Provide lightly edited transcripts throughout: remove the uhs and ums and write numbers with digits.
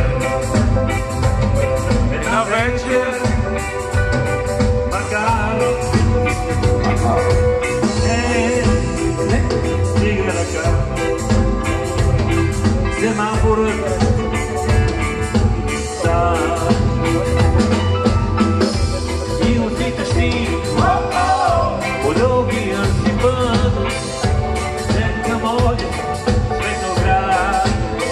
Една вечер макар стига ръка семафорът и отиташ ти по дългия си път след към моя светоград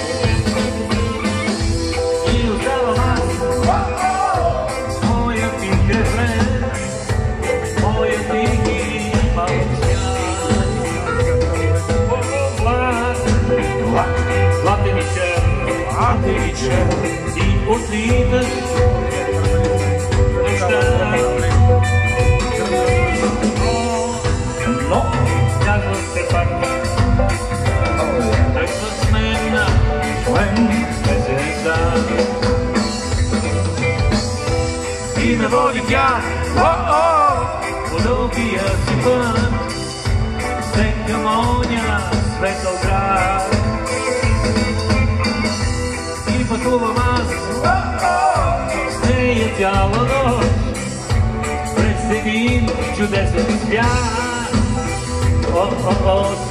и оставам аз моя ти кревен, моя тихи малък свят. Златен и чер, ти отлиташ неща. Но казвам се пак, тръгва с мен на звезда. И ме води тя по дългия си път след към оня светъл град. И пътувам аз с нея цяла нощ през един чудесен свят.